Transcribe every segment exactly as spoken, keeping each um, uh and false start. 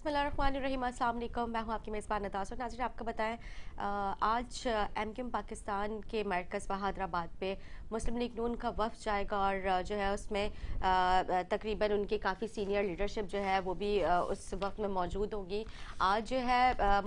बिस्मिल्लाहिर्रहमानिर्रहीम, अस्सलाम वालेकुम। मैं हूँ आपकी मेज़बान नतासर। नाज़रीन, आपको बताएं, आज एम क्यू एम पाकिस्तान के मरकज़ हैदराबाद पे मुस्लिम लीग नून का वफ़द जाएगा और जो है उसमें तकरीबन उनकी काफ़ी सीनियर लीडरशिप जो है वो भी उस वक्त में मौजूद होगी। आज जो है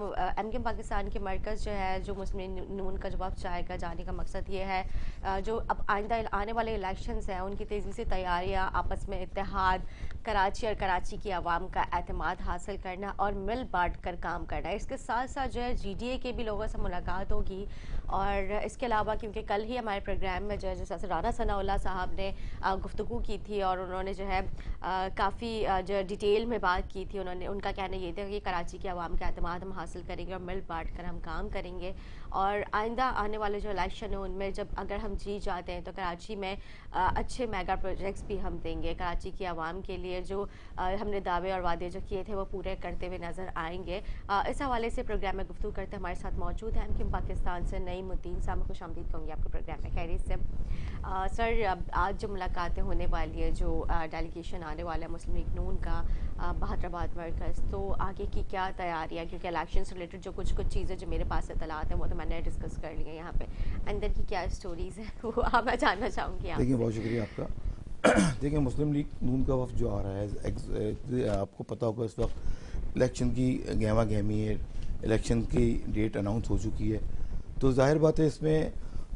एम क्यू एम पाकिस्तान के मरकज़ जो है जो मुस्लिम लीग नून का जो वफ़द जाएगा, जाने का मकसद ये है जो अब आइंदा आने वाले इलेक्शंस हैं उनकी तेज़ी से तैयारियाँ, आपस में इत्तेहाद, कराची और कराची की आवाम का एतमाद हासिल करना और मिल बांट कर काम करना। इसके साथ साथ जो है जी डी ए के भी लोगों से मुलाकात होगी। और इसके अलावा क्योंकि कल ही हमारे प्रोग्राम में जो है जैसे राना सनाउल्लाह साहब ने गुफ्तगू की थी और उन्होंने जो है काफ़ी जो डिटेल में बात की थी। उन्होंने उनका कहना ये था कि कराची की आवाम का एतमाद हम हासिल करेंगे और मिल बांट कर हम काम करेंगे। और आइंदा आने वाले जो इलेक्शन है उनमें जब अगर हम जीत जाते हैं तो कराची में अच्छे मेगा प्रोजेक्ट्स भी हम देंगे। कराची की आवाम के लिए जो हमने दावे और वादे जो किए थे वो पूरे करते हुए नज़र आएंगे। इस हवाले से प्रोग्राम में गुफ्तगू करते हमारे साथ मौजूद हैं एम क्यू एम पाकिस्तान से नईमुद्दीन साहब। खुश आमदीद कहूँगी आपके प्रोग्राम में। खैरियत से आ, सर, आज जो मुलाकातें होने वाली है, जो डेलीगेशन आने वाला है मुस्लिम लीग नून का हैदराबाद मरकज़, तो आगे की क्या तैयारियाँ, क्योंकि इलेक्शन से रिलेटेड जो कुछ कुछ चीज़ें जो मेरे पास इतलात हैं वो तो मैंने डिस्कस कर ली है यहाँ पे, अंदर की क्या स्टोरीज़ हैं वो आप मैं जानना चाहूँगी। देखिए, बहुत शुक्रिया आपका। देखिए, मुस्लिम लीग नून का वफ़द जो आ रहा है, आपको पता होगा इस वक्त इलेक्शन की गहमा गहमी है, इलेक्शन की डेट अनाउंस हो चुकी है। तो जाहिर बात है इसमें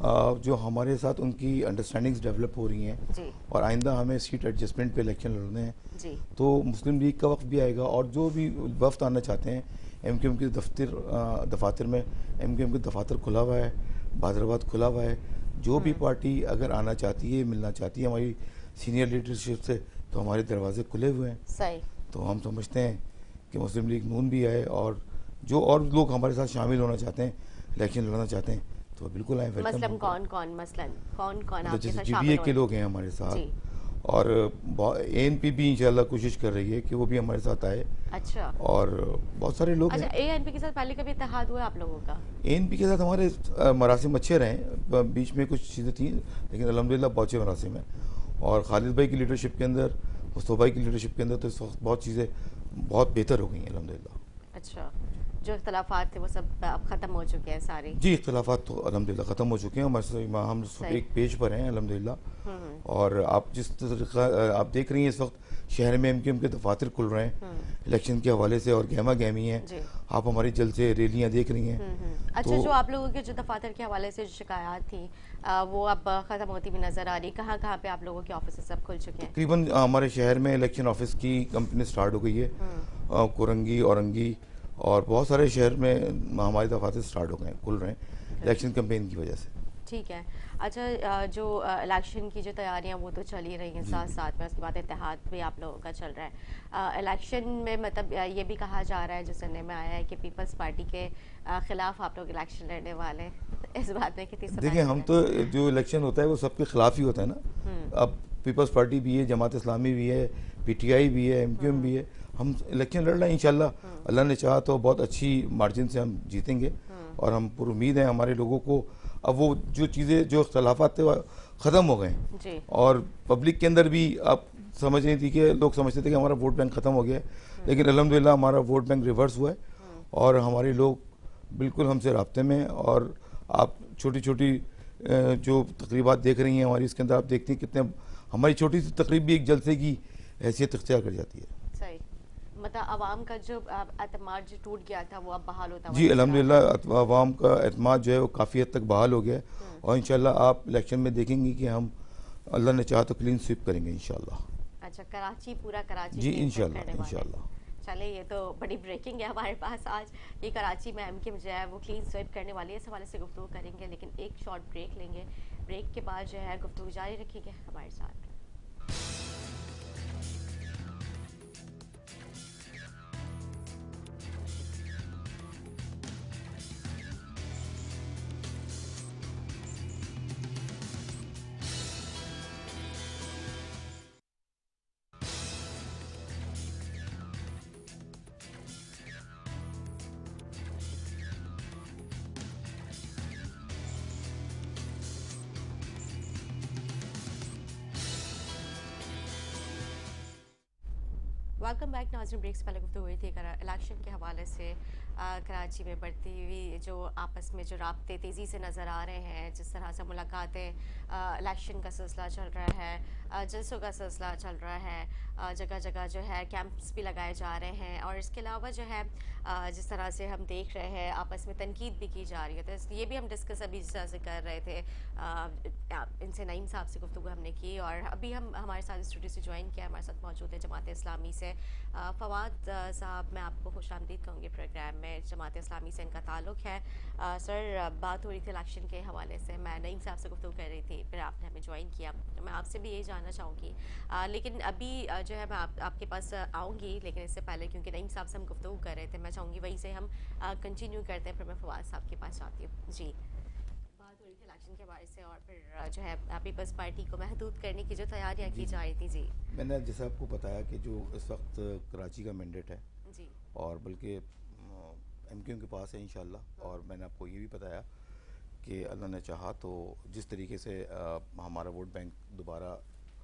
जो हमारे साथ उनकी अंडरस्टैंडिंग्स डेवलप हो रही हैं और आइंदा हमें सीट एडजस्टमेंट पे इलेक्शन लड़ने हैं, तो मुस्लिम लीग का वक्त भी आएगा। और जो भी वफ्द आना चाहते हैं, एम क्यू एम के दफ्तर दफातर में एम क्यू एम के दफातर खुला हुआ है, हैदराबाद खुला हुआ है। जो भी पार्टी अगर आना चाहती है, मिलना चाहती है हमारी सीनियर लीडरशिप से, तो हमारे दरवाजे खुले हुए हैं। सही। तो हम समझते हैं कि मुस्लिम लीग नून भी आए और जो और लोग हमारे साथ शामिल होना चाहते हैं, इलेक्शन लड़ना चाहते हैं, तो बिल्कुल आए। मसलन कौन कौन मसलन कौन कौन आपके साथ जी डी ए के लोग हैं हमारे साथ, और ए एन पी भी इंशाल्लाह कोशिश कर रही है कि वो भी हमारे साथ आए। अच्छा। और बहुत सारे लोग अच्छा, ए एन पी के साथ पहले कभी इत्तेहाद हुआ आप लोगों का? ए एन पी के साथ हमारे मरासिम अच्छे रहे, बीच में कुछ चीज़ें थी, लेकिन अल्हम्दुलिल्लाह बहुत अच्छे मरासिम हैं। और खालिद भाई की लीडरशिप के अंदर, मुस्तफ़ा भाई की लीडरशिप के अंदर तो इस वक्त बहुत चीज़ें बहुत बेहतर हो गई हैं अल्हम्दुलिल्लाह। अच्छा, जो इख्तलाफात थे वो सब अब ख़त्म हो चुके हैं सारे? जी, इख्तलाफात तो अल्हम्दुलिल्लाह ख़त्म हो चुके हैं। हम सब एक पेज पर हैं अल्हम्दुलिल्लाह। और आप जिस तरीका आप देख रही हैं इस वक्त शहर में एम क्यू एम के दफातर खुल रहे हैं इलेक्शन के हवाले से और गहमा गहमी है। आप हमारी जल्द से रैलियाँ देख रही हैं। अच्छा, तो जो आप लोगों के जो दफातर के हवाले से जो शिकायत थी वो अब ख़त्म होती हुई नज़र आ रही? कहाँ कहाँ पे आप लोगों के ऑफिस सब खुल चुके हैं? तकरीबन हमारे शहर में इलेक्शन ऑफिस की कंपनी स्टार्ट हो गई है, कोरंगी, औरंगी और बहुत सारे शहर में हमारे दफातर स्टार्ट हो गए हैं, खुल रहे हैं इलेक्शन कैंपेन की वजह से। ठीक है। अच्छा, जो इलेक्शन की जो तैयारियां वो तो चल ही रही हैं साथ साथ में, उसके बाद इत्तेहाद भी आप लोगों का चल रहा है। इलेक्शन में मतलब ये भी कहा जा रहा है, जो सुनने में आया है कि पीपल्स पार्टी के खिलाफ आप लोग इलेक्शन लड़ने वाले हैं। इस बात में कितनी सच्चाई है? देखिए, हम तो जो इलेक्शन होता है वो सबके खिलाफ ही होता है ना। अब पीपल्स पार्टी भी है, जमात इस्लामी भी है, पी टी आई भी है, एम क्यू एम भी है। हम इलेक्शन लड़ रहे हैं, इंशाल्लाह अल्लाह ने चाहा तो बहुत अच्छी मार्जिन से हम जीतेंगे। और हम पूरी उम्मीद है हमारे लोगों को, अब वो जो चीज़ें जो इख्तलाफात थे ख़त्म हो गए। और पब्लिक के अंदर भी आप समझ रही थी कि लोग समझते थे कि हमारा वोट बैंक ख़त्म हो गया है, लेकिन अल्हम्दुलिल्लाह हमारा वोट बैंक रिवर्स हुआ है और हमारे लोग बिल्कुल हमसे राब्ते में। और आप छोटी छोटी जो तकरीबात देख रही हैं हमारी, इसके अंदर आप देखती हैं कितने हमारी छोटी सी तकरीब भी एक जलसे की हैसियत इख्तियार कर जाती है। सही, मतलब आवाम का जो एतमाद जो टूट गया था वो अब बहाल होता है? जी अल्हम्दुलिल्लाह आवाम का एतमाद जो है वो काफ़ी हद तक बहाल हो गया है। और इंशाल्लाह आप इलेक्शन में देखेंगी कि हम, अल्लाह ने चाहा तो क्लीन स्वीप करेंगे इंशाल्लाह। अच्छा, कराची पूरा कराची जी इंशाल्लाह इंशाल्लाह। चले, ये तो बड़ी ब्रेकिंग है हमारे पास आज कि कराची में एम क्यू एम जो है वो क्लीन स्वीप करने वाली है। इस हवाले से गुफ्तगू करेंगे, लेकिन एक शॉर्ट ब्रेक लेंगे। ब्रेक के बाद जो है गुफ्तगू जारी रखिएगा हमारे साथ। वेलकम बैक नाज़रीन। ब्रेक से पहले गुफ्तगू हुई थी इलेक्शन के हवाले से। आ, कराची में बढ़ती हुई जो आपस में जो राब्ते तेज़ी से नज़र आ रहे हैं, जिस तरह से मुलाकातें, इलेक्शन का सिलसिला चल रहा है, आ, जलसों का सिलसिला चल रहा है, जगह जगह जो है कैंप्स भी लगाए जा रहे हैं, और इसके अलावा जो है आ, जिस तरह से हम देख रहे हैं आपस में तनकीद भी की जा रही है, तो ये भी हम डिस्कस अभी जिस तरह से कर रहे थे। आ, इनसे नईम साहब से गुफ्तगू हमने की, और अभी हम हमारे साथ स्टूडियो से ज्वाइन किया, हमारे साथ मौजूद है जमात इस्लामी से फवाद साहब। मैं आपको खुशामदीद कहूँगी प्रोग्राम में। जमात इस्लामी से इनका ताल्लुक़ है। आ, सर, बात हो रही थी इलेक्शन के हवाले से, मैं नईम साहब से गुफ्तगू कर रही थी, फिर आपने हमें ज्वाइन किया, तो मैं आपसे भी यही जानना चाहूँगी। लेकिन अभी आ, जो है मैं आप, आपके पास आऊँगी, लेकिन इससे पहले क्योंकि नईम साहब से हम गुफ्तगू कर रहे थे, मैं चाहूँगी वहीं से हम कंटिन्यू करते हैं, फिर मैं फवाद साहब के पास जाती हूँ। जी, बात हो रही थी इलेक्शन के बारे से, और फिर जो है पीपल्स पार्टी को महदूद करने की जो तैयारियां की जा रही थी। जी, मैंने जैसे आपको बताया कि जो इस वक्त कराची का मैंडेट है, जी, और बल्कि एमक्यूएम के पास है इंशाल्लाह। और मैंने आपको ये भी बताया कि अल्लाह ने चाहा तो जिस तरीके से आ, हमारा वोट बैंक दोबारा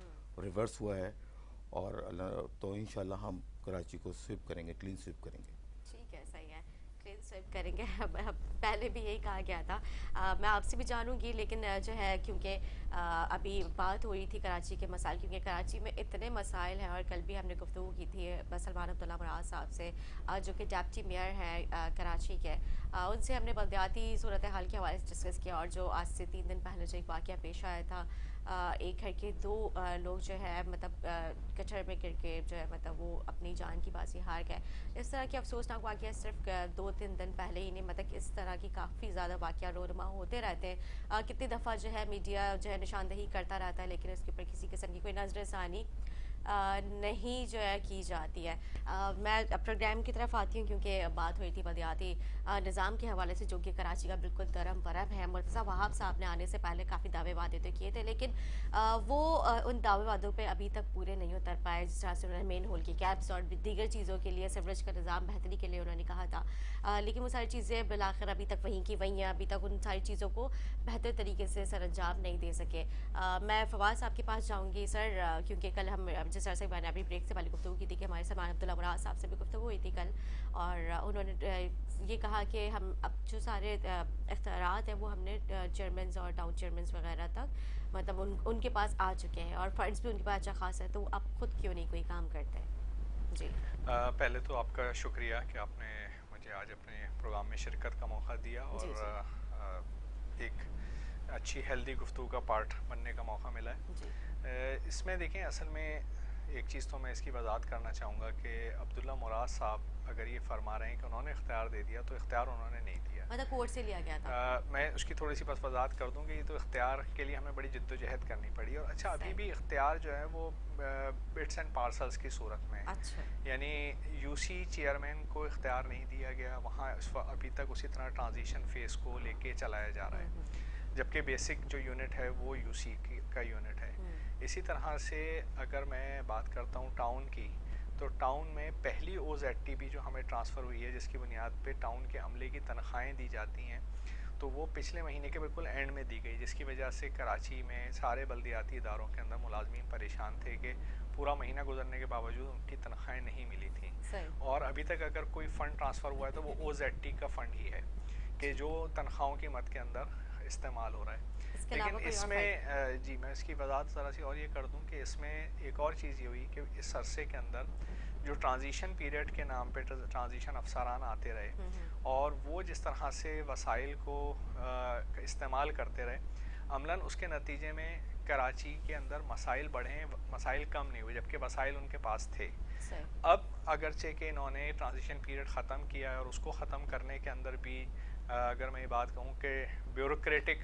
रिवर्स हुआ है, और अल्लाह तो इंशाल्लाह हम कराची को स्वीप करेंगे, क्लीन स्वीप करेंगे। ठीक है, सही है, क्लीन स्वीप करेंगे। पहले भी यही कहा गया था। आ, मैं आपसे भी जानूंगी, लेकिन जो है क्योंकि अभी बात हो रही थी कराची के मसाइल, क्योंकि कराची में इतने मसाइल हैं, और कल भी हमने गुफ्तगू की थी सलमान अब्दुल्ला मुराद साहब से, जो कि डेप्टी मेयर हैं कराची के। आ, उनसे हमने बलदियाती सूरत हाल के हवाले से डिस्कस किया, और जो आज से तीन दिन पहले जो एक वाक़या पेश आया था, आ, एक घर के दो आ, लोग जो है मतलब गटर में गिर के जो है मतलब वो अपनी जान की बाजी हार गए। इस तरह के अफसोसनाक वाक़या सिर्फ दो तीन दिन पहले ही नहीं, मतलब इस तरह की काफ़ी ज़्यादा वाक़या रोनमा होते रहते हैं। कितनी दफ़ा जो है मीडिया जो है निशानदही करता रहता है, लेकिन इसके ऊपर किसी किस्म की कोई नज़रसानी आ, नहीं जो है की जाती है। आ, मैं प्रोग्राम की तरफ आती हूँ, क्योंकि बात हुई थी बलदियाती निज़ाम के हवाले से, जो कि कराची का बिल्कुल दरम बरम है। मुर्तज़ा वहाब साहब ने आने से पहले काफ़ी दावे वादे तो किए थे, लेकिन आ, वो आ, उन दावे वादों पे अभी तक पूरे नहीं उतर पाए। जिस तरह से उन्होंने मेन होल की कैप्स और दीगर चीज़ों के लिए, सीवरेज का निज़ाम बेहतरी के लिए उन्होंने कहा था, आ, लेकिन वो सारी चीज़ें बिलाखिर अभी तक वहीं की वहीं हैं। अभी तक उन सारी चीज़ों को बेहतर तरीके से सर अंजाम नहीं दे सके। आ, मैं फवाद साहब के पास जाऊँगी सर, आ, क्योंकि कल हम जिस तरह से मैंने अभी ब्रेक से पहले गुफ्तगू की थी कि हमारे सलमान अब्दुल्ला मुराद साहब से भी गुफ्तगू हुई थी कल, और उन्होंने ये कहा कि हम अब जो सारे इख्तियारात हैं वो हमने चेयरमैन और टाउन चेयरमैन वगैरह तक मतलब उन उनके पास आ चुके हैं, और फंड्स भी उनके पास अच्छा खास है, तो अब खुद क्यों नहीं कोई काम करते हैं। जी, आ, पहले तो आपका शुक्रिया कि आपने मुझे आज अपने प्रोग्राम में शिरकत का मौका दिया, और जी, जी। आ, एक अच्छी हेल्दी गुफ्तगू का पार्ट बनने का मौका मिला है। जी। इसमें देखें, असल में एक चीज़ तो मैं इसकी वजाहत करना चाहूँगा कि अब्दुल्ला मुराद साहब अगर ये फरमा रहे हैं कि उन्होंने इख्तियार दे दिया, तो इख्तियार उन्होंने नहीं दिया, मतलब कोर्ट से लिया गया था। आ, मैं उसकी थोड़ी सी बस वजाहत कर दूँ कि ये तो इख्तियार के लिए हमें बड़ी जद्दोजहद करनी पड़ी, और अच्छा अभी भी इख्तियार जो है वो बिट्स एंड पार्सल्स की सूरत में है। अच्छा। यानी यूसी चेयरमैन को इख्तियार नहीं दिया गया, वहाँ अभी तक उसी तरह ट्रांजिशन फेस को लेके चलाया जा रहा है, जबकि बेसिक जो यूनिट है वो यूसी का यूनिट है। इसी तरह से अगर मैं बात करता हूँ टाउन की, तो टाउन में पहली ओ जेड टी भी जो हमें ट्रांसफ़र हुई है, जिसकी बुनियाद पे टाउन के अमले की तनख्वाहें दी जाती हैं, तो वो पिछले महीने के बिल्कुल एंड में दी गई, जिसकी वजह से कराची में सारे बल्दियाती इदारों के अंदर मुलाजमीन परेशान थे कि पूरा महीना गुजरने के बावजूद उनकी तनख्वाहें नहीं मिली थी। और अभी तक अगर कोई फ़ंड ट्रांसफ़र हुआ है तो वो ओ जेड टी का फ़ंड ही है कि जो तनख्वाहों की मद के अंदर इस्तेमाल हो रहा है। लेकिन इसमें जी मैं इसकी वजाहत ज़रा सी और ये कर दूं कि इसमें एक और चीज़ ये हुई कि इस अरसे के अंदर जो ट्रांजिशन पीरियड के नाम पे ट्रांजिशन अफसरान आते रहे, और वो जिस तरह से वसाइल को इस्तेमाल करते रहे, अमलन उसके नतीजे में कराची के अंदर मसाइल बढ़े, मसाइल कम नहीं हुए, जबकि वसाइल उनके पास थे। अब अगरचे कि इन्होंने ट्रांजिशन पीरियड ख़त्म किया है, और उसको ख़त्म करने के अंदर भी अगर मैं ये बात कहूँ कि ब्यूरोक्रेटिक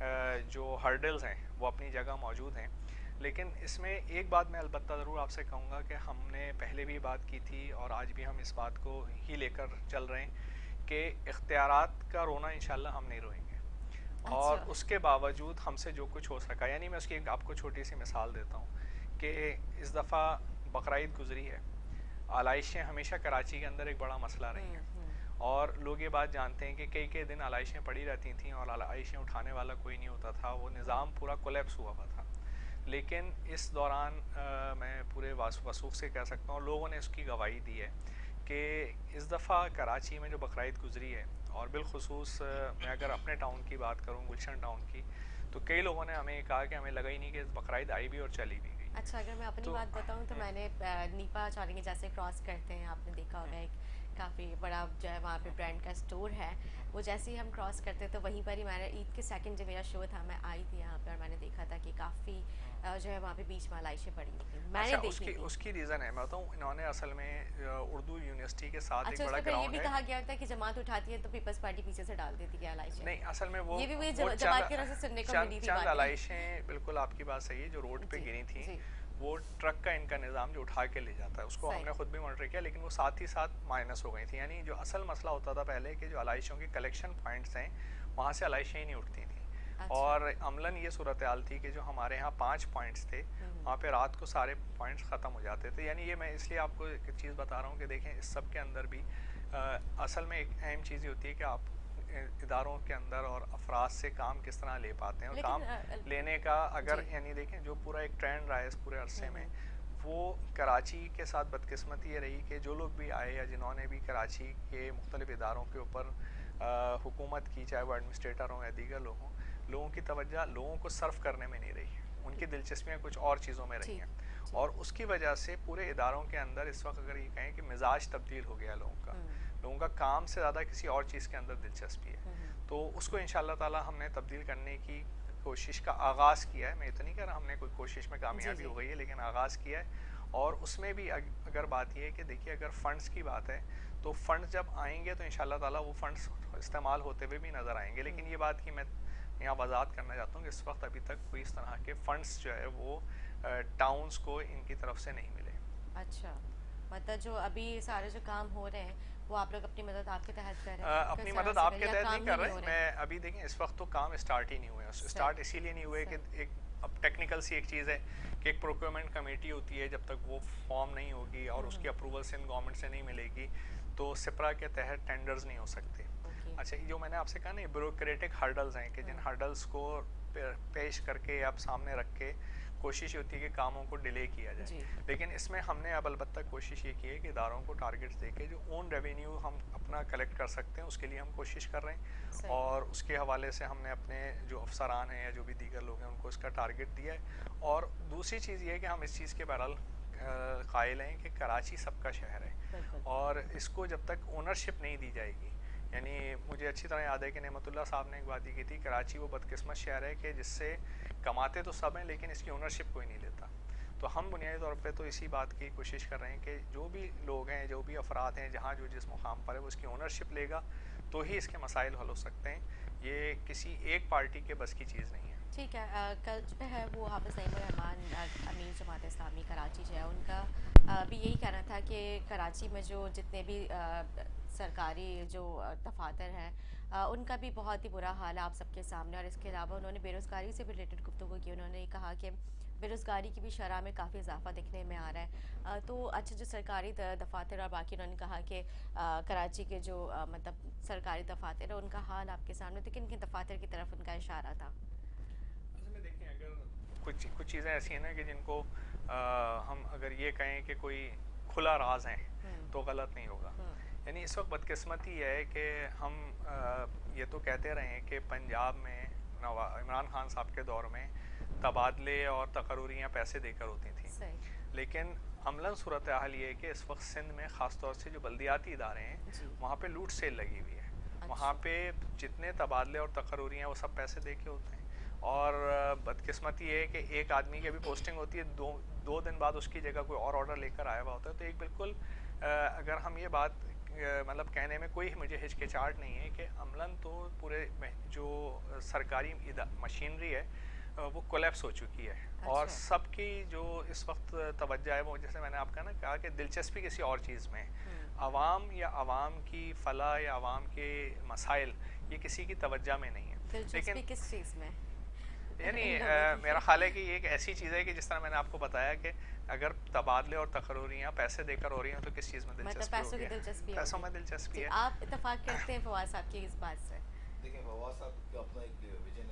जो हर्डल्स हैं वो अपनी जगह मौजूद हैं, लेकिन इसमें एक बात मैं अलबत्ता ज़रूर आपसे कहूँगा कि हमने पहले भी बात की थी, और आज भी हम इस बात को ही लेकर चल रहे हैं कि इख्तियारात का रोना इंशाल्लाह हम नहीं रोएंगे। अच्छा। और उसके बावजूद हमसे जो कुछ हो सका, यानी मैं उसकी एक आपको छोटी सी मिसाल देता हूँ कि इस दफ़ा बकरीद गुजरी है, आलाइशें हमेशा कराची के अंदर एक बड़ा मसला रही हैं, और लोग ये बात जानते हैं कि कई कई दिन आलाइशें पड़ी रहती थी और आलाइशें उठाने वाला कोई नहीं होता था, वो निज़ाम पूरा कोलैप्स हुआ हुआ था। लेकिन इस दौरान आ, मैं पूरे वसूख से कह सकता हूँ लोगों ने उसकी गवाही दी है कि इस दफ़ा कराची में जो बकरीद गुजरी है, और बिलखुसूस मैं अगर अपने टाउन की बात करूँ, गुलशन टाउन की, तो कई लोगों ने हमें कहा कि हमें लगा ही नहीं कि बकरीद आई भी और चली भी गई। अच्छा, अगर मैं अपनी तो बात बताऊं तो मैंने नीपा चौरंगी जैसे क्रॉस करते हैं, आपने देखा होगा एक काफ़ी बड़ा जो है वहाँ पे ब्रांड का स्टोर है, वो जैसे ही हम क्रॉस करते तो वहीं पर ही मैंने ईद के सेकंड जो मेरा शो था मैं आई थी यहाँ पे और मैंने देखा था कि काफ़ी जो है वहाँ पे बीच में आलाइशें पड़ी हुई थी, मैंने अच्छा, देखी उसकी थी। उसकी रीज़न है, मैं बताऊँ, इन्होंने असल में उर्दू यूनिवर्सिटी के साथ अच्छा, एक बड़ा उसमें फिर ये ग्राउंड भी है। कहा गया था कि जमात उठाती है तो पीपल्स पार्टी पीछे से डाल देती है आलाइशें। नहीं, असल में वो ये भी वही वो जमात की तरफ से सुनने को मिली थी चंद बातें। आलाइशें, बिल्कुल आपकी बात सही है, जो रोड पे गिरी थी, वो ट्रक का इनका निज़ाम जो उठा के ले जाता है, उसको हमने खुद भी मॉनिटर किया, लेकिन वो साथ ही साथ माइनस हो गई थी। यानी जो असल मसला होता था पहले कि जो आलाइशों के कलेक्शन पॉइंट्स हैं, वहाँ से आलाइशें ही नहीं उठती थी। अच्छा। और अमलन ये सूरत हाल थी कि जो हमारे यहाँ पाँच पॉइंट्स थे, वहाँ पे रात को सारे पॉइंट्स ख़त्म हो जाते थे। यानी ये मैं इसलिए आपको एक चीज़ बता रहा हूँ कि देखें, इस सब के अंदर भी आ, असल में एक अहम चीज़ ये होती है कि आप इदारों के अंदर और अफराद से काम किस तरह ले पाते हैं, और काम लेने का अगर यानी देखें जो पूरा एक ट्रेंड रहा है इस पूरे अरसे में, वो कराची के साथ बदकिस्मती ये रही कि जो लोग भी आए या जिन्होंने भी कराची के मुख्तलिफ इदारों के ऊपर हुकूमत की, चाहे वो एडमिनिस्ट्रेटर हों या दीगर लोग हों, लोगों की तवज्जो लोगों को सर्व करने में नहीं रही, उनकी दिलचस्पियाँ कुछ और चीज़ों में रही हैं, और उसकी वजह से पूरे इदारों के अंदर इस वक्त अगर ये कहें कि मिजाज तब्दील हो गया लोगों का, लोगों का काम से ज़्यादा किसी और चीज़ के अंदर दिलचस्पी है, तो उसको इंशाअल्लाह ताला हमने तब्दील करने की कोशिश का आगाज़ किया है। मैं इतना नहीं कह रहा हमने कोई कोशिश में कामयाबी हो गई है, लेकिन आगाज़ किया है, और उसमें भी अगर बात यह है कि देखिए, अगर फ़ंड्स की बात है तो फ़ंड्स जब आएंगे तो इंशाअल्लाह ताला वो फ़ंड्स इस्तेमाल होते हुए भी नज़र आएंगे, लेकिन ये बात की मैं यहाँ वजाहत करना चाहता हूँ कि इस वक्त अभी तक कोई इस तरह के फ़ंड्स जो है वो टाउन्स को इनकी तरफ से नहीं मिले। अच्छा, मतलब जो अभी सारे जो काम हो रहे हैं वो आप लोग अपनी मदद आपके तहत कर रहे हैं? आ, अपनी मदद आपके तहत नहीं कर रहे हैं। मैं अभी देखें, इस वक्त तो काम स्टार्ट ही नहीं हुए, स्टार्ट इसीलिए नहीं हुए कि एक अब टेक्निकल सी एक चीज़ है कि एक प्रोक्योरमेंट कमेटी होती है, जब तक वो फॉर्म नहीं होगी और उसकी अप्रूवल सिंध गवर्नमेंट से नहीं मिलेगी तो सिपरा के तहत टेंडर्स नहीं हो सकते। अच्छा, जो मैंने आपसे कहा ना, ब्यूरोक्रेटिक हर्डल्स हैं कि जिन हर्डल्स को पेश करके आप सामने रख के कोशिश होती है कि कामों को डिले किया जाए, लेकिन इसमें हमने अब अलबत्ता कोशिश ये की है कि इदारों को टारगेट्स देके जो ओन रेवेन्यू हम अपना कलेक्ट कर सकते हैं उसके लिए हम कोशिश कर रहे हैं, और उसके हवाले से हमने अपने जो अफसरान हैं या जो भी दीगर लोग हैं उनको इसका टारगेट दिया है। और दूसरी चीज़ ये है कि हम इस चीज़ के बहरहाल कायल हैं कि कराची सबका शहर है, और इसको जब तक ओनरशिप नहीं दी जाएगी, यानी मुझे अच्छी तरह याद है कि नेमतुल्लाह साहब ने एक बात की थी, कराची वो बदकिस्मत शहर है कि जिससे कमाते तो सब हैं लेकिन इसकी ओनरशिप कोई नहीं लेता। तो हम बुनियादी तौर पे तो इसी बात की कोशिश कर रहे हैं कि जो भी लोग हैं, जो भी अफराद हैं, जहाँ जो जिस मुकाम पर है वो इसकी ओनरशिप लेगा तो ही इसके मसाइल हल हो सकते हैं। ये किसी एक पार्टी के बस की चीज़ नहीं है। ठीक है, आ, कल जो है वो हाफिज़ नईमुर रहमान अमीर जमात इस्लामी कराची जो है उनका आ, भी यही कहना था कि कराची में जो जितने भी आ, सरकारी जो दफातर हैं उनका भी बहुत ही बुरा हाल है आप सबके सामने, और इसके अलावा उन्होंने बेरोज़गारी से भी रिलेटेड गुफ्तगू की। उन्होंने कहा कि बेरोज़गारी की भी शरह में काफ़ी इजाफा दिखने में आ रहा है। तो अच्छा, जो सरकारी दफातर और बाकी उन्होंने कहा कि कराची के जो आ, मतलब सरकारी दफातर है उनका हाल आपके सामने, तो किन किन दफातर की तरफ उनका इशारा था? देखें, अगर कुछ कुछ चीज़ें ऐसी हैं ना कि जिनको आ, हम अगर ये कहें कि कोई खुला राज है तो गलत नहीं होगा। यानी इस वक्त बदकिस्मती है कि हम आ, ये तो कहते रहे हैं कि पंजाब में नवा इमरान खान साहब के दौर में तबादले और तकरूरियाँ पैसे देकर होती थी, लेकिन अमलन सूरत हाल ये है कि इस वक्त सिंध में ख़ास तौर से जो बल्दियाती इदारे हैं वहाँ पे लूट सेल लगी हुई है। अच्छा। वहाँ पे जितने तबादले और तकरूरियाँ वो सब पैसे दे के होते हैं, और बदकिस्मती ये है कि एक आदमी की अभी पोस्टिंग होती है, दो दो दिन बाद उसकी जगह कोई और ऑर्डर लेकर आया हुआ होता है। तो एक बिल्कुल अगर हम ये बात मतलब कहने में कोई मुझे हिचकिचाहट नहीं है कि अमलन तो पूरे जो सरकारी मशीनरी है वो कोलैप्स हो चुकी है। अच्छा। और सबकी जो इस वक्त तवज्जो है वो, जैसे मैंने आपका ना कहा कि दिलचस्पी किसी और चीज़ में, आवाम या आवाम की फलाह या आवाम के मसाइल ये किसी की तवज्जो में नहीं है। लेकिन किस चीज़ में? यानी मेरा ख्याल है कि ये एक ऐसी चीज़ है कि जिस तरह मैंने आपको बताया कि अगर तबादले और तकरूरियाँ पैसे देकर हो रही हैं तो किस चीज़ में दिलचस्पी मतलब पैसों की दिलचस्पी है? पैसों में दिलचस्पी है। आप इत्तेफाक करते हैं फवाद साहब की इस बात से? देखिए, फवाद साहब का अपना एक विजन है कि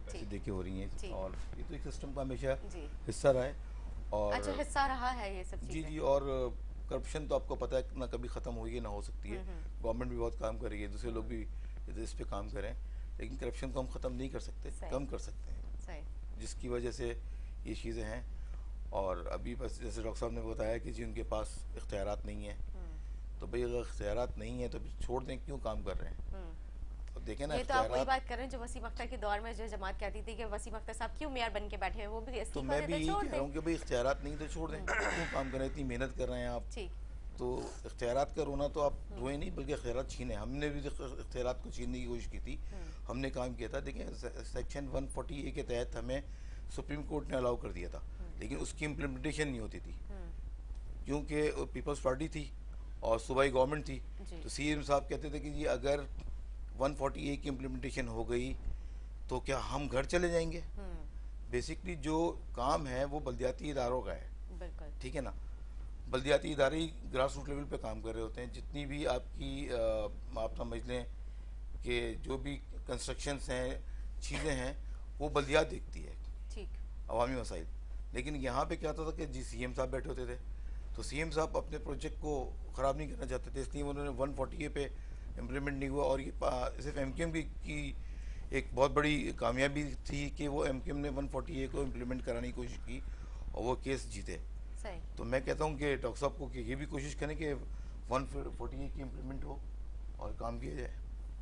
पैसे दे के हो रही जी। हैं, और ये तो एक सिस्टम का हमेशा जी। हिस्सा रहा है। और अच्छा, हिस्सा रहा है ये सब जी चीजें। जी, और करप्शन तो आपको पता है ना, कभी ख़त्म होगी ना हो सकती है। गवर्नमेंट भी बहुत काम कर रही है, दूसरे लोग भी इस पे काम करें, लेकिन करप्शन को हम ख़त्म नहीं कर सकते, सही। कम कर सकते हैं, सही। जिसकी वजह से ये चीज़ें हैं। और अभी बस जैसे डॉक्टर साहब ने बताया कि जी उनके पास इख्तियारात नहीं है, तो भाई अगर इख्तियारात नहीं है तो फिर छोड़ दें, क्यों काम कर रहे हैं। तो देखें ना, ये तो आप वही इख्तियारात, बात कर रहे हैं जो वसीम अख्तर के दौर में जो जमात कहती थी कि वसीम अख्तर साहब क्यों मेयर बन के बैठे हैं, वो भी तो इस्तीफा मैं भी देते यही छोड़ कह रहा हूँ दें। कि भाई इख्तियारात नहीं तो छोड़ दें, क्यों काम करें, इतनी मेहनत कर रहे हैं आप। ठीक। तो इख्तियारात का रोना तो आप रोए नहीं, बल्कि इख्तियारात छीने। हमने भी इख्तियारात को छीनने की कोशिश की थी, हमने काम किया था। देखिए सेक्शन एक सौ चालीस ए के तहत हमें सुप्रीम कोर्ट ने अलाउ कर दिया था, लेकिन उसकी इम्प्लीमेंटेशन नहीं होती थी, क्योंकि पीपल्स पार्टी थी और सूबाई गवर्नमेंट थी। तो सी एम साहब कहते थे कि जी अगर एक सौ चालीस ए की इम्प्लीमेंटेशन हो गई तो क्या हम घर चले जाएंगे। बेसिकली जो काम है वो बल्दियाती इदारों का है, बिल्कुल ठीक है ना। बल्दियाती इदारे ग्रास रूट लेवल पे काम कर रहे होते हैं। जितनी भी आपकी आ, आप समझ लें कि जो भी कंस्ट्रक्शंस हैं, चीज़ें हैं, वो बल्दियात देखती है, ठीक, अवामी मसाइल। लेकिन यहाँ पे क्या होता था कि जी सी एम साहब बैठे होते थे, तो सी एम साहब अपने प्रोजेक्ट को ख़राब नहीं करना चाहते थे, इसलिए उन्होंने वन फोर्टी ए पे इम्प्लीमेंट नहीं हुआ। और ये सिर्फ एम क्यू एम की, की एक बहुत बड़ी कामयाबी थी कि वो एम क्यू एम ने वन फोर्टी ए को इम्प्लीमेंट कराने की कोशिश की और वो केस जीते। सही। तो मैं कहता हूँ कि डॉक्टर साहब को कि ये भी कोशिश करें कि वन फोर्टी ए की इम्प्लीमेंट हो और काम किया जाए।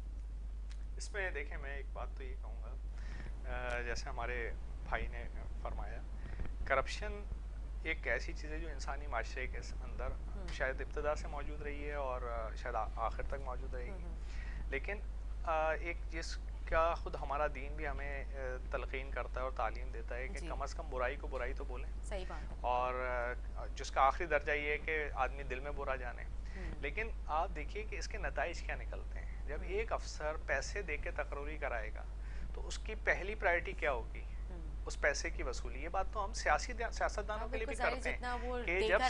इसमें देखें, मैं एक बात तो ये कहूँगा, जैसे हमारे भाई ने फरमाया, करप्शन एक ऐसी चीज़ है जो इंसानी माशरे के अंदर शायद इब्तदा से मौजूद रही है और शायद आखिर तक मौजूद रहेगी। लेकिन एक जिसका खुद हमारा दीन भी हमें तलकीन करता है और तालीम देता है कि कम अज़ कम बुराई को बुराई तो बोलें। सही बात है। और जिसका आखिरी दर्जा ये है कि आदमी दिल में बुरा जाने। लेकिन आप देखिए कि इसके नताइज क्या निकलते हैं। जब एक अफसर पैसे दे के तकरीर कराएगा तो उसकी पहली प्रायोरिटी क्या होगी, उस पैसे की वसूली। ये बात तो हम सियासी सियासतदानों के लिए भी करते हैं कि जब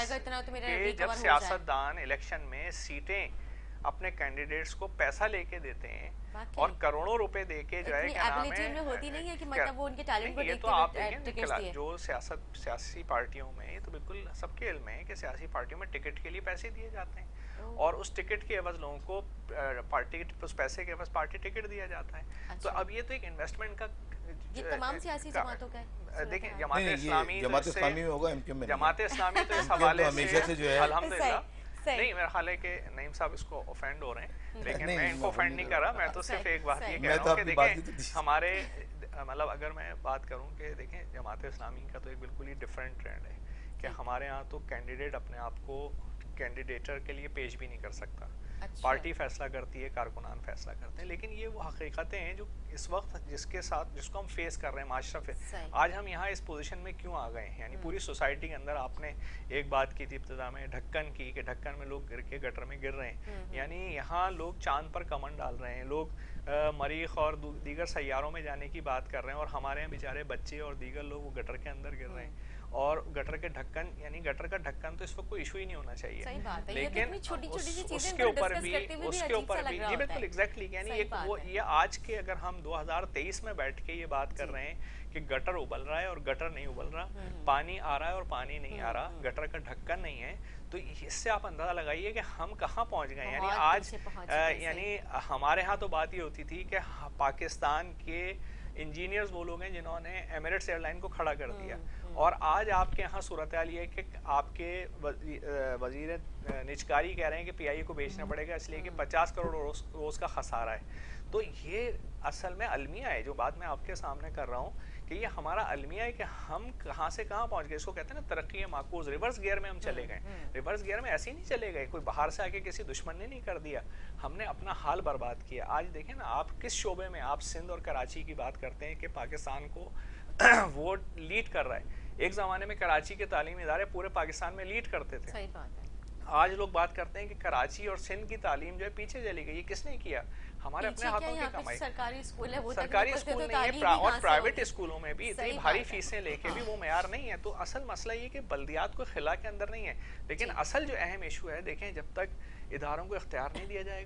सियास, जब सियासतदान इलेक्शन में सीटें अपने कैंडिडेट्स को पैसा लेके देते हैं और करोड़ों रुपए देके जो है क्या नाम है, होती नहीं है कि मतलब वो उनके टैलेंट को ये तो आप देखें जो सियासत सियासी पार्टियों में, ये तो बिल्कुल सबके इल्म है कि सियासी पार्टियों में टिकट के लिए पैसे दिए जाते हैं और उस टिकट के एवज लोगों को पार्टी, उस पैसे के एवज पार्टी टिकट दिया जाता है। तो अब ये तो एक इन्वेस्टमेंट का, ये तमाम सियासी जमातों का है। देखें जमात इस्लामी, जमात इस्लामी में होगा, एमक्यूएम में। जमात इस्लामी तो इस हवाले से जो है अल्हम्दुलिल्लाह नहीं, मेरा ख्याल है कि नईम साहब इसको ऑफेंड हो रहे हैं, लेकिन मैं इनको ऑफेंड नहीं कर रहा। मैं तो सिर्फ एक बात ये कह रहा हूँ कि देखें हमारे, मतलब अगर मैं बात करूँ कि देखें जमात इस्लामी का तो एक बिल्कुल ही डिफरेंट ट्रेंड है कि हमारे यहाँ तो कैंडिडेट अपने आप को कैंडिडेटर के लिए पेश भी नहीं कर सकता। अच्छा। पार्टी फैसला करती है, कारकुनान फैसला करते हैं। लेकिन ये वो हकीकतें हैं जो इस वक्त जिसके साथ जिसको हम फेस कर रहे हैं माशरा पे। आज हम यहाँ इस पोजीशन में क्यों आ गए हैं, यानी पूरी सोसाइटी के अंदर आपने एक बात की थी इब्तिदा में, ढक्कन की, कि ढक्कन में लोग गिर के गटर में गिर रहे हैं, यानी यहाँ लोग चांद पर कमन डाल रहे हैं, लोग मरीख और दीगर सैयारों में जाने की बात कर रहे हैं और हमारे यहाँ बेचारे बच्चे और दीगर लोग वो गटर के अंदर गिर रहे हैं। और गटर के ढक्कन, यानी गटर का ढक्कन तो इस वक्त कोई इशू ही नहीं होना चाहिए। सही बात है। लेकिन ये छोटी छोटी सी चीजें उसके ऊपर भी उसके ऊपर भी जी बिल्कुल एग्जैक्टली, यानी एक वो ये आज के अगर हम दो हज़ार तेईस में बैठ के ये बात कर रहे हैं कि गटर उबल रहा है और गटर नहीं उबल रहा, पानी आ रहा है और पानी नहीं आ रहा, गटर का ढक्कन नहीं है, तो इससे आप अंदाजा लगाइए कि हम कहाँ पहुँच गए। यानी आज यानी हमारे यहाँ तो बात ये होती थी कि पाकिस्तान के इंजीनियर्स वो लोग हैं जिन्होंने एमिरेट्स एयरलाइन को खड़ा कर दिया, और आज आपके यहाँ सूरत हाल ये है कि आपके वजीर निजकारी कह रहे हैं कि पीआईए को बेचना पड़ेगा इसलिए कि पचास करोड़ रोज, रोज का खसारा है। तो ये असल में अलमिया है, जो बात मैं आपके सामने कर रहा हूँ कि ये हमारा अलमिया है कि हम कहाँ से कहाँ पहुँच गए। इसको कहते हैं ना तरक्की माकूज, रिवर्स गियर में हम चले गए। रिवर्स गियर में ऐसे ही नहीं चले गए, कोई बाहर से आके किसी दुश्मन ने नहीं कर दिया, हमने अपना हाल बर्बाद किया। आज देखें ना, आप किस शोबे में, आप सिंध और कराची की बात करते हैं कि पाकिस्तान को वो लीड कर रहा है। एक ज़माने में कराची के तालीमी इदारे पूरे पाकिस्तान में लीड करते थे। सही बात है। आज लोग बात करते हैं कि कराची और सिंध की तालीम जो है पीछे चली गई। ये किसने किया? हमारे अपने हाथों की कमाई। सरकारी स्कूल है, वो सरकारी स्कूल नहीं है, और प्राइवेट स्कूलों में भी इतनी भारी फीसें लेके भी वो मेयार नहीं है। तो असल मसला ये कि बल्दियात को खिला के अंदर नहीं है। लेकिन असल जो अहम इशू है, देखें जब तक इदारों को इख्तियार नहीं दिया जाएगा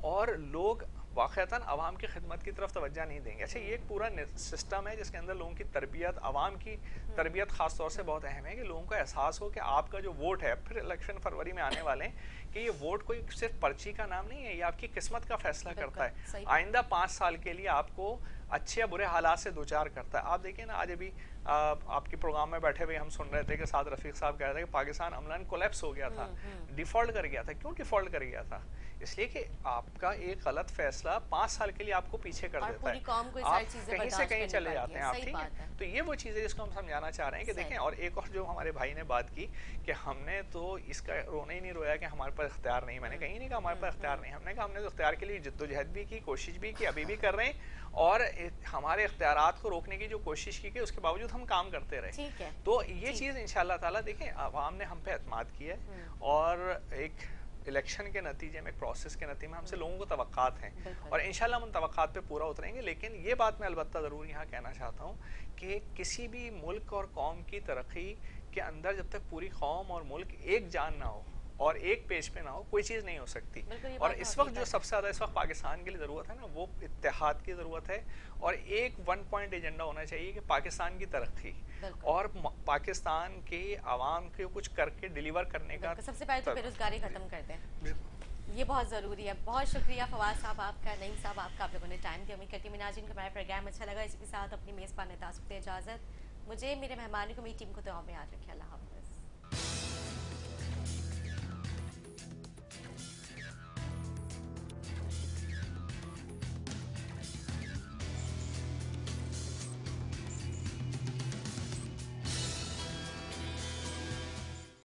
और लोग वाक़तन आवाम की खिदमत की तरफ तवज्जो नहीं देंगे। अच्छा, ये एक पूरा सिस्टम है जिसके अंदर लोगों की तरबियत, आवाम की तरबियत ख़ास तौर से बहुत अहम है कि लोगों को एहसास हो कि आपका जो वोट है, फिर इलेक्शन फरवरी में आने वाले हैं, कि ये वोट कोई सिर्फ पर्ची का नाम नहीं है, ये आपकी किस्मत का फैसला करता है। आइंदा पाँच साल के लिए आपको अच्छे या बुरे हालात से दो चार करता है। आप देखिए ना, आज अभी आ, आपके प्रोग्राम में बैठे हुए हम सुन रहे थे कि साद रफीक साहब कह रहे थे कि पाकिस्तान अमलन कोलैप्स हो गया था, डिफॉल्ट कर गया था। क्यों डिफॉल्ट कर गया था? इसलिए कि आपका एक गलत फैसला पाँच साल के लिए आपको पीछे कर देता है, आप कहीं से कहीं चले जाते हैं आप, ठीक है। तो ये वो चीज़ है जिसको हम समझाना चाह रहे हैं कि देखें। और एक और जो हमारे भाई ने बात की कि हमने तो इसका रोना ही नहीं रोया कि हमारे पास इख्तियार नहीं। मैंने कहीं नहीं कहा हमारे पास इख्तियार नहीं, हमने कहा हमने तो इख्तियार के लिए जद्दोजहद भी की, कोशिश भी की, अभी भी कर रहे हैं, और हमारे इख्तियारात को रोकने की जो कोशिश की गई उसके बावजूद हम काम करते रहे। तो ये चीज़ इंशाअल्लाह ताला देखें, आवाम ने हम पे एतमाद किया है, और एक इलेक्शन के नतीजे में, एक प्रोसेस के नतीजे में हमसे लोगों को तवक्कात हैं, और इंशाल्लाह हम उन तवक्कात पे पूरा उतरेंगे। लेकिन ये बात मैं अलबत्ता ज़रूर यहाँ कहना चाहता हूँ कि किसी भी मुल्क और कौम की तरक्की के अंदर जब तक पूरी कौम और मुल्क एक जान ना हो और एक पेज पे ना हो, कोई चीज़ नहीं हो सकती। और इस वक्त जो सबसे ज़्यादा इस वक्त पाकिस्तान के लिए ज़रूरत है ना, वो इत्तेहाद की ज़रूरत है, और एक वन पॉइंट एजेंडा होना चाहिए कि पाकिस्तान की तरक्की और पाकिस्तान के आवाम के कुछ करके डिलीवर करने का। सबसे पहले तो बेरोजगारी खत्म करते हैं, ये बहुत ज़रूरी है। बहुत शुक्रिया फवाद साहब आपका, नईम साहब आपका, आप लोगों ने टाइम दिया। उम्मीद करती हूँ नाज़रीन को हमारा प्रोग्राम अच्छा लगा। इसी के साथ अपनी मेज़बान तासुफ इजाज़त, मुझे, मेरे मेहमानों को, मेरी टीम को दुआ में याद रखें। अल्लाह हाफ़िज़।